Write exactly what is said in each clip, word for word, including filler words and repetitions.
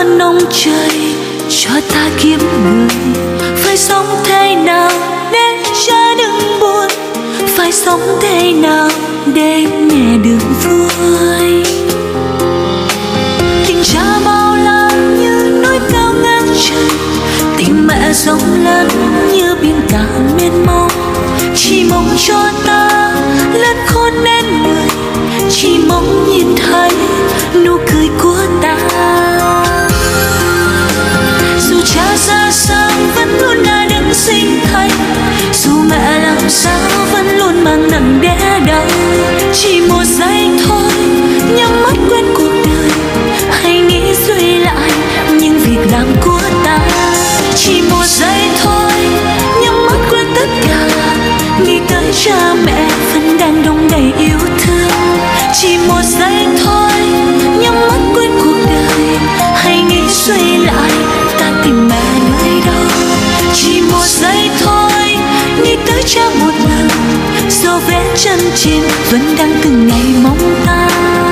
ơn ông trời cho ta kiếm người. Phải sống thế nào để cha đừng buồn, phải sống thế nào để mẹ được vui. Tình cha bao la như núi cao ngang trời, tình mẹ rộng lớn như biển cả mênh mông. Chỉ mong cho ta lớn khôn nên người, chỉ mong nhìn thấy nụ cười của ta. Dù cha ra sao vẫn luôn là đấng sinh thành, dù mẹ làm sao vẫn luôn mang nặng đẻ đau. Chỉ một giây thôi nhắm mắt quên cuộc đời, hãy nghĩ suy lại những việc làm của ta. Chỉ một giây thôi nhắm mắt quên tất cả, nghĩ tới cha mẹ vẫn đang đong đầy yêu thương. Chỉ một giây thôi nhắm mắt quên cuộc đời, hãy nghĩ suy lại ta tìm mẹ nơi đâu. Chỉ một giây thôi nghĩ tới cha một lần, dấu vết chân trên vẫn đang từng ngày mong ta.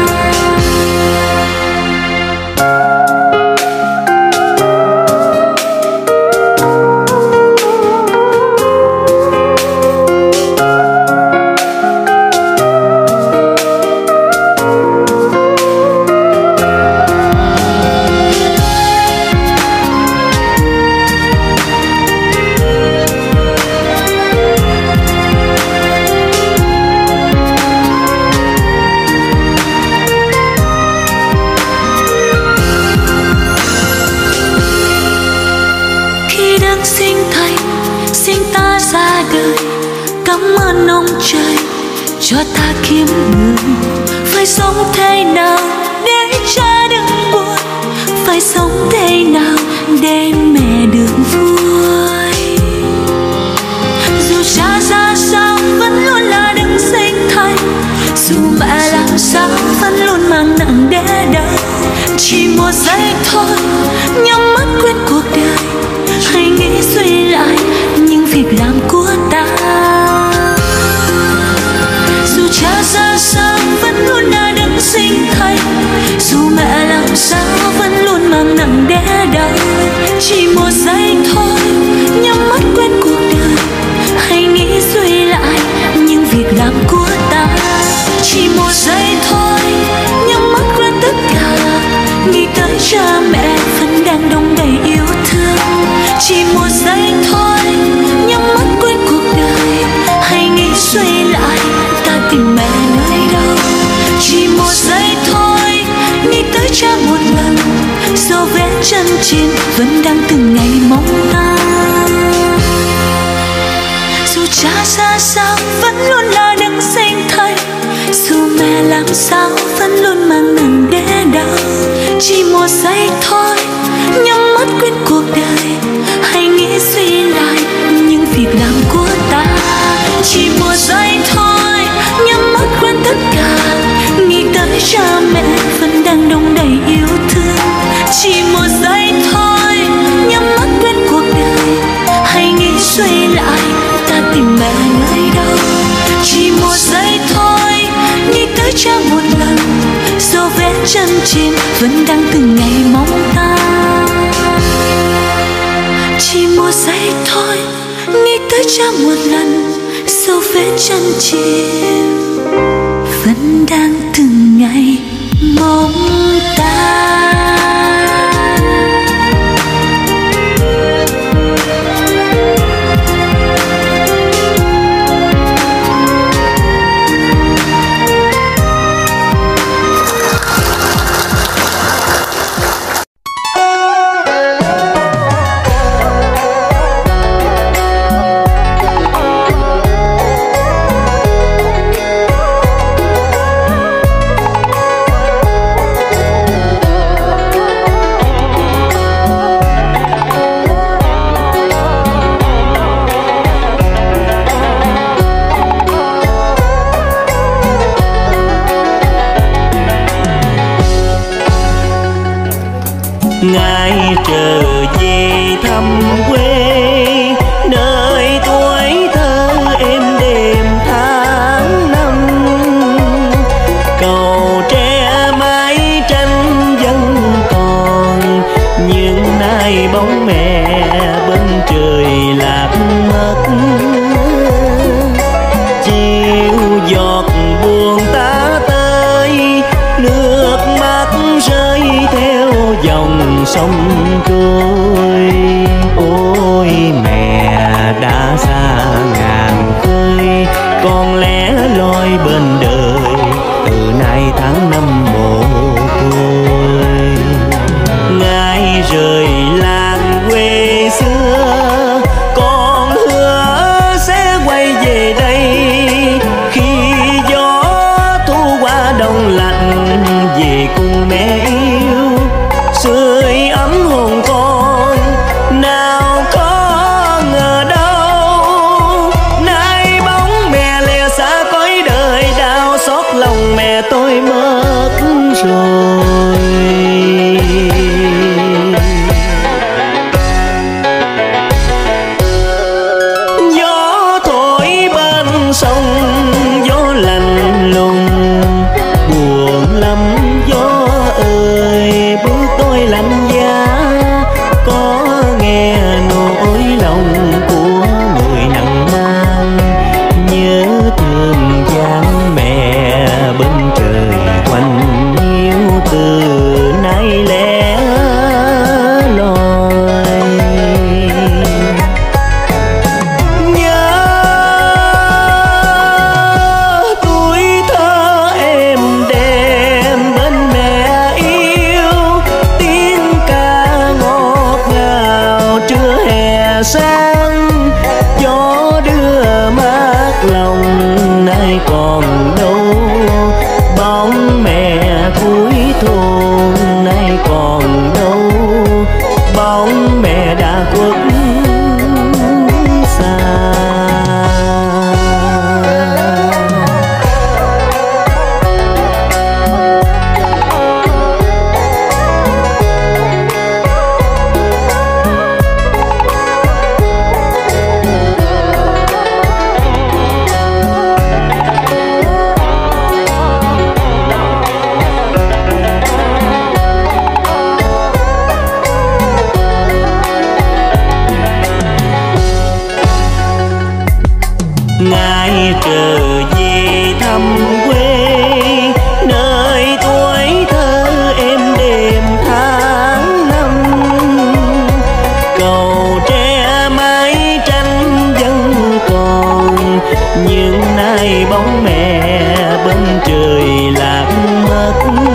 Cho ta kiếm người, phải sống thế nào để cha đừng buồn, phải sống thế nào để mẹ được vui. Dù cha ra sao vẫn luôn là đấng sinh thành, dù mẹ làm sao vẫn luôn mang nặng đẻ đau. Chỉ một giây thôi nhắm mắt quên cuộc đời, hãy nghĩ suy lại những việc làm của ta. Cha ra sao vẫn luôn là đấng sinh thành, dù mẹ làm sao vẫn luôn mang nặng đẻ đau. Chỉ một giây thôi nhắm mắt quên cuộc đời, hãy nghĩ suy lại những việc làm của ta. Chỉ một giây thôi nhắm mắt quên tất cả, nghĩ tới cha mẹ vẫn đang đong đầy yêu thương. Chỉ một giây thôi nhắm mắt quên cuộc đời, hãy nghĩ suy lại ta tìm mẹ nơi đâu. Chỉ một giây thôi nghĩ tới cha một lần, dấu vết chân trên vẫn đang từng ngày mong ta. Dù cha ra sao vẫn luôn là đấng sinh thành, dù mẹ làm sao vẫn luôn mang nặng đẻ đau. Chỉ một giây thôi nhắm mắt quên cuộc đời, hãy nghĩ suy lại những việc làm của ta. Chỉ một giây thôi nhắm mắt quên tất cả, nghĩ tới cha mẹ vẫn đang đong đầy yêu thương. Chỉ một giây thôi nhắm mắt quên cuộc đời, hãy nghĩ suy lại ta tìm mẹ nơi đâu. Chỉ một giây thôi nghĩ tới cha một lần, dấu vết chân trên vẫn đang từng ngày mong ta. Chỉ một giây thôi nghĩ tới cha một lần, dấu vết chân chìm vẫn đang từng ngày mong ta. sông trôi. Ôi mẹ đã xa ngàn khơi, con lẻ loi bên đời từ nay tháng năm mồ côi. Ngài rời làng quê xưa, con hứa sẽ quay về đây. Khi gió thu qua đông lạnh, về cùng mẹ yêu sưởi ấm hồn con. Nào có ngờ đâu, nay bóng mẹ lìa xa cõi đời đau xót lòng mẹ tôi mất rồi. Gió thổi bên sông, gió lạnh lùng buồn lắm gió ơi. Bước tôi lạnh giá, có nghe nỗi lòng của người nặng mang. Nhớ thương dáng mẹ bên trời quanh hiu, từ nay lẻ loi. Nhớ tuổi thơ em đêm bên mẹ yêu, tiếng ca ngọt ngào trưa hè sáng. Gió đưa mát lòng nay còn đâu, bóng mẹ cuối thôn nay còn đâu. Bóng mẹ đã khuất xa. Ngài trở về thăm quê, nơi tuổi thơ em đêm tháng năm. Cầu tre mái tranh vẫn còn, nhưng nay bóng mẹ bên trời lạc mất.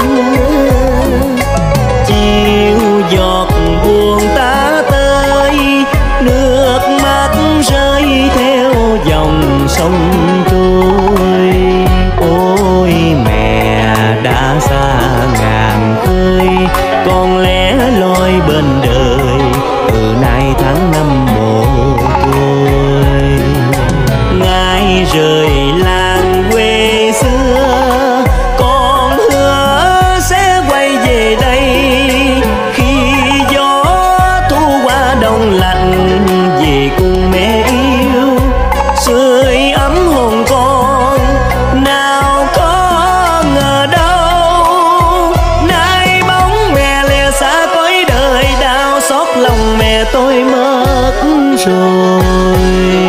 Chiều giọt buồn ta tới, nước mắt rơi theo dòng sông trôi. Ôi mẹ đã xa ngàn khơi, con lẻ loi bên đời từ nay tháng năm mồ côi. Ngài rời làng quê xưa, con hứa sẽ quay về đây. Khi gió thu qua đông lạnh, về cùng mẹ yêu sưởi ấm hồn con. Nào có ngờ đâu, nay bóng mẹ lìa xa cõi đời đau xót lòng mẹ tôi mất rồi.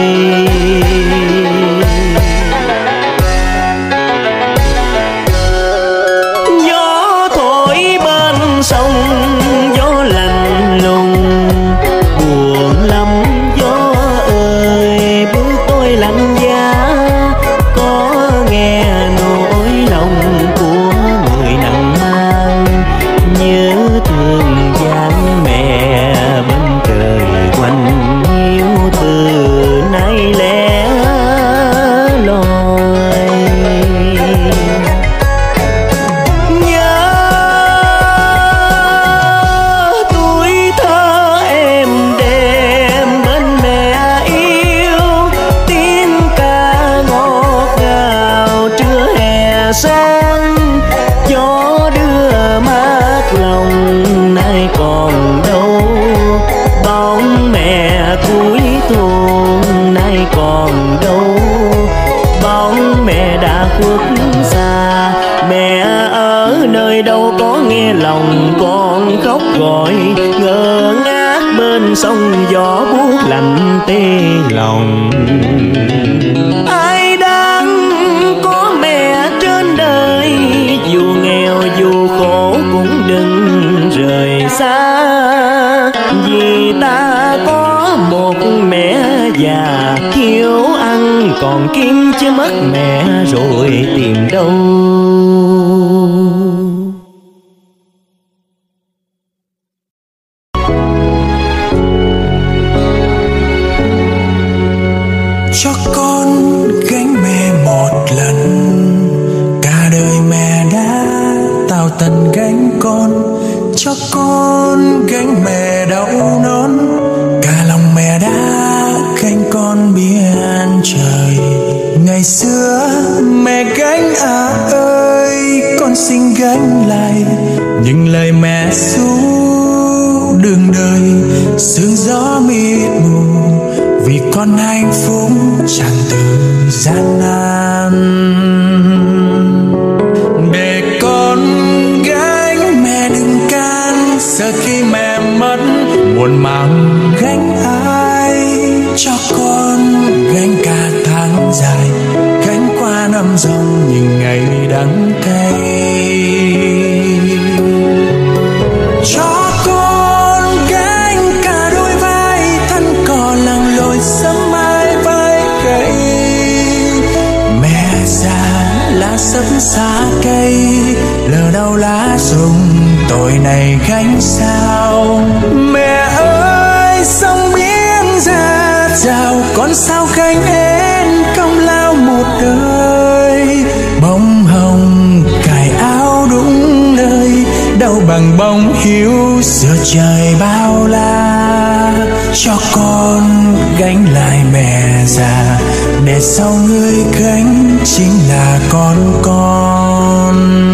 Gió thổi bên sông, gió lạnh lùng buồn lắm gió ơi. Bước tôi lạnh giá, có nghe nỗi lòng của người nặng mang. Nhớ thương dáng mẹ bên trời quanh hiu, từ nay lẻ loi. Nhớ tuổi thơ em đêm bên mẹ yêu, tiếng ca ngọt ngào trưa hè sáng. Gió đưa mát lòng nay còn đâu, bóng mẹ cuối thôn nay còn đâu. Bóng mẹ đã khuất xa, mẹ ở nơi đâu có nghe lòng con khóc gọi. Ngơ ngác bên sông gió buốt lạnh tê lòng. Ai đang có mẹ trên đời, dù nghèo dù khổ cũng đừng rời xa. già thiếu ăn còn kiếm chứ mất mẹ rồi tìm đâu. Cho con gánh mẹ một lần, cả đời mẹ đã tào tần gánh con. Cho con gánh mẹ đau nón, cả lòng mẹ đã gánh con biển trời. Ngày xưa mẹ gánh à ơi, con xin gánh lại những lời mẹ ru đường đời. Sương gió mịt mù vì con hạnh phúc tràn từ gian nan. Để con gánh mẹ đừng can, sợ khi mẹ mất muộn màng gánh ai. Cho con gánh cả tháng dài, gánh qua năm dòng những ngày đắng cay. Cho con gánh cả đôi vai, thân cò lặng lội sớm mai vai gầy. Mẹ già lá sấp xa cây, lỡ đâu lá rụng tội này gánh sao. Mẹ ơi sông biển ra rào, con sao gánh hết công lao một đời. Bông hồng cài áo đúng nơi, đâu bằng bông hiu giữa trời bao la. Cho con gánh lại mẹ già, để sau người gánh chính là con con.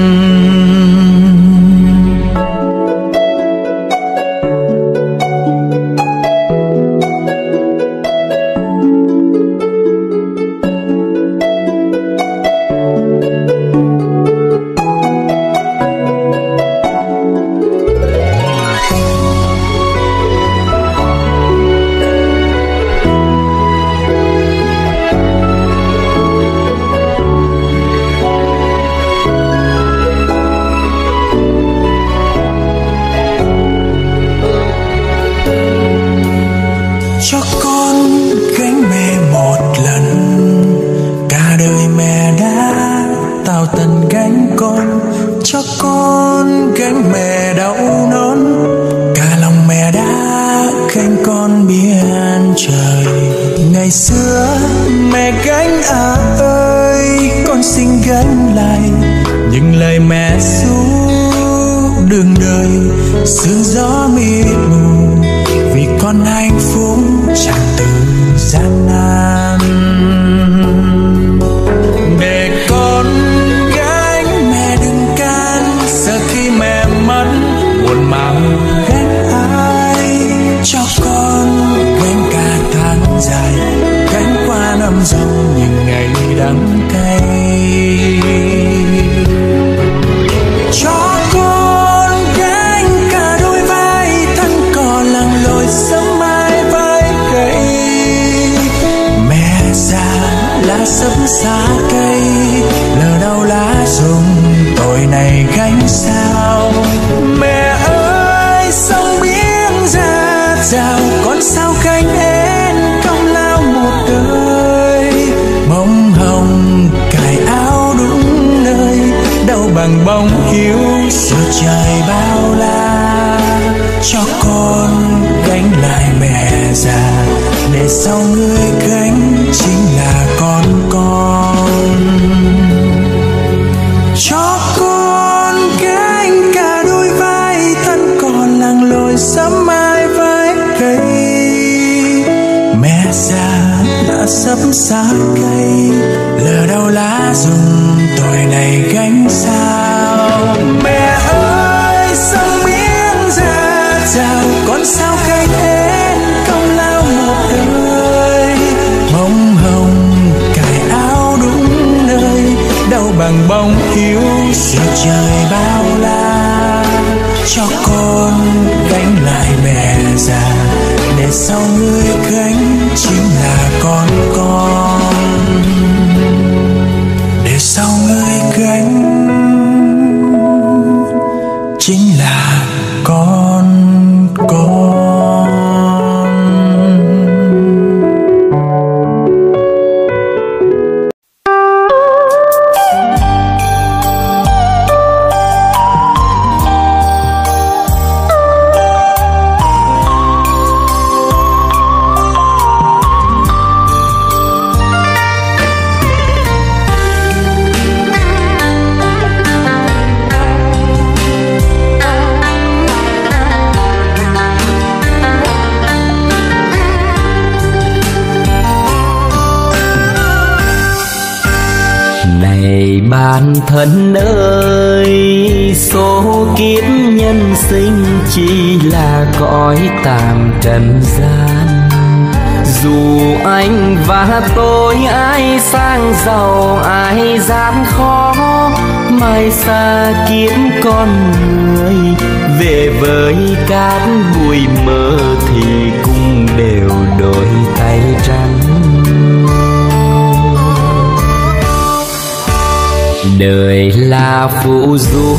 Cho con gánh mẹ một lần, cả đời mẹ đã tào tần gánh con. Cho con gánh mẹ đau nón, cả lòng mẹ đã gánh con biển trời. Ngày xưa mẹ gánh à ơi, con xin gánh lại những lời mẹ ru đường đời. Sương gió mịt mù vì con hạnh phúc tràn từ gian nan. Để con gánh mẹ đừng can, sợ khi mẹ mất muộn màng gánh ai. Cho con gánh cả tháng dài, gánh qua năm dòng những ngày đắng cay. Cho con gánh cả đôi vai, thân cò lặng lội sớm mai vai gầy. Mẹ già lá sấp xa cây, lỡ đâu lá rụng tội này gánh sao. Mẹ ơi sông biển ra rào, con sao gánh hết công lao một đời. Bông hồng cài áo đúng nơi, đâu bằng bông hiu giữa trời bao la. Cho con gánh lại mẹ già, để sau người gánh chính là con con. Cho con gánh cả đôi vai, thân còn lặng lội sớm mai vai gầy. Mẹ già đã sắp xa cây, lỡ đâu lá rụng tội này gánh sao. Mẹ ơi sông biển ra rào, con sao gánh hết công lao một đời. Bông hồng cài áo đúng nơi, đâu bằng bông hiu giữa trời bao la. Cho con gánh lại mẹ già, để sau người gánh chính là con con. Để sau người gánh Này bạn thân ơi, số kiếp nhân sinh chỉ là cõi tạm trần gian. Dù anh và tôi ai sang giàu ai gian khó, mai xa kiếp con người về với cát bụi mơ thì cũng đều đôi tay trắng. Đời là phù du,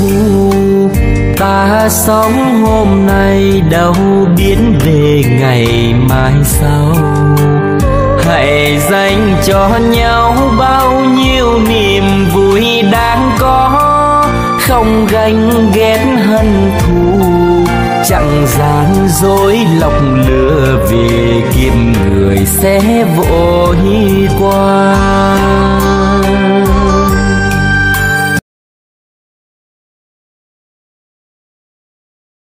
ta sống hôm nay đâu biết về ngày mai sau. Hãy dành cho nhau bao nhiêu niềm vui đáng có, không ganh ghét hận thù, chẳng gian dối lọc lừa, vì kiếp người sẽ vội qua.